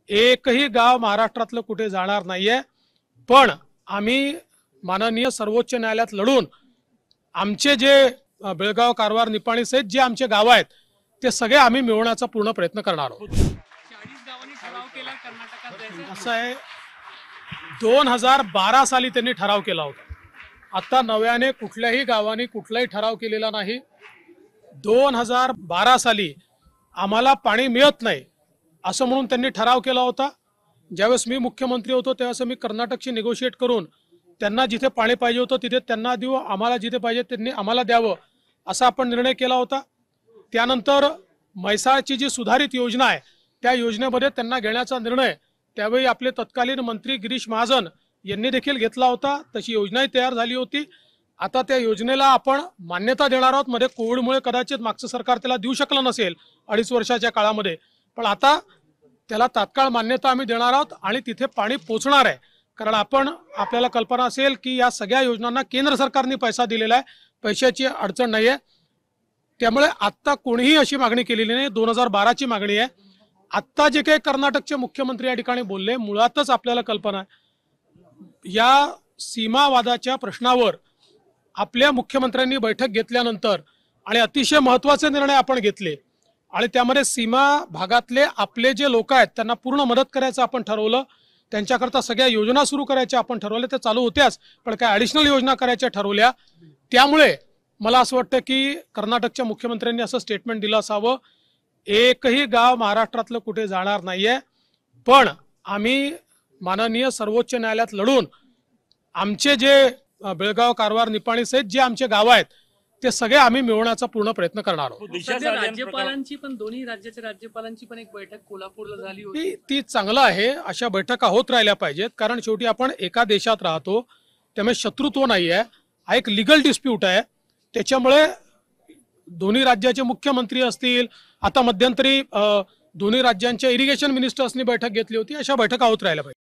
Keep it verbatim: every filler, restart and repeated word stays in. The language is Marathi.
एकही गाव महाराष्ट्रातलं कुठे जाणार नाहीये। पण आम्ही माननीय सर्वोच्च न्यायालयात लढून आमचे जे बेळगाव, कारवार, निपाणी सहित जे आमचे गाव आहेत ते सगळे आम्ही मिळवण्याचा पूर्ण प्रयत्न करणार आहोत। चाळीस गावांनी ठराव केला कर्नाटकात जायचं। असं आहे, दोन हजार बारा साली त्यांनी ठराव केला होता। आता नव्याने कुठल्याही गावांनी कुठलाही ठराव केलेला नाही। दोन हजार बारा साली आम्हाला पाणी मिळत नाही असं म्हणून त्यांनी ठराव केला होता। ज्यावेळेस मी मुख्यमंत्री होतो त्यावेळेस मी कर्नाटकशी निगोशिएट करून त्यांना जिथे पाणी पाहिजे होतं तिथे त्यांना देऊ, आम्हाला जिथे पाहिजे त्यांनी आम्हाला द्यावं असा आपण निर्णय केला होता। त्यानंतर म्हैसाळची जी सुधारित योजना आहे त्या योजनेमध्ये त्यांना घेण्याचा निर्णय त्यावेळी आपले तत्कालीन मंत्री गिरीश महाजन यांनी देखील घेतला होता। तशी योजनाही तयार झाली होती। आता त्या योजनेला आपण मान्यता देणार आहोत। मध्ये कोविडमुळे कदाचित मागचं सरकार त्याला देऊ शकलं नसेल अडीच वर्षाच्या काळामध्ये, पण आता त्याला तात्काळ मान्यता आम्ही देणार आहोत आणि तिथे पाणी पोहोचणार आहे। कारण आपण आपल्याला कल्पना असेल की या सगळ्या योजनांना केंद्र सरकारने पैसा दिलेला आहे, पैशाची अडचण नाही आहे। त्यामुळे आत्ता कोणीही अशी मागणी केलेली नाही। दोन हजार बाराची मागणी आहे। आत्ता जे काही कर्नाटकचे मुख्यमंत्री या ठिकाणी बोलले, मुळातच आपल्याला कल्पना आहे या सीमावादाच्या प्रश्नावर आपल्या मुख्यमंत्र्यांनी बैठक घेतल्यानंतर आणि अतिशय महत्त्वाचे निर्णय आपण घेतले आणि त्यामध्ये सीमा भागातले आपले जे लोक आहेत त्यांना पूर्ण मदत करायचं आपण ठरवलं। त्यांच्याकरता सगळ्या योजना सुरू करायच्या आपण ठरवल्या, त्या चालू होत्याच, पण काय ॲडिशनल योजना करायच्या ठरवल्या। त्यामुळे मला असं वाटतं की कर्नाटकच्या मुख्यमंत्र्यांनी असं स्टेटमेंट दिलं असावं, एकही गाव महाराष्ट्रातलं कुठे जाणार नाहीये। पण आम्ही माननीय सर्वोच्च न्यायालयात लढून आमचे जे बेळगाव, कारवार, निपाणी सहित जे आमचे गाव आहेत ते सगळे आम्ही मिळवण्याचा पूर्ण प्रयत्न करणार आहोत। राज्यपालांची पण दोन्ही राज्याच्या राज्यपालांची पण एक बैठक कोल्हापूरला झाली होती। ती चांगलं आहे, अशा बैठका होत राहिल्या पाहिजेत। कारण शेवटी आपण एका देशात राहतो, त्यामुळे शत्रुत्व नाही आहे, हा एक लिगल डिस्प्यूट आहे। त्याच्यामुळे दोन्ही राज्याचे मुख्यमंत्री असतील, आता मध्यंतरी दोन्ही राज्यांच्या इरिगेशन मिनिस्टर्सनी बैठक घेतली होती, अशा बैठका होत राहिल्या पाहिजे।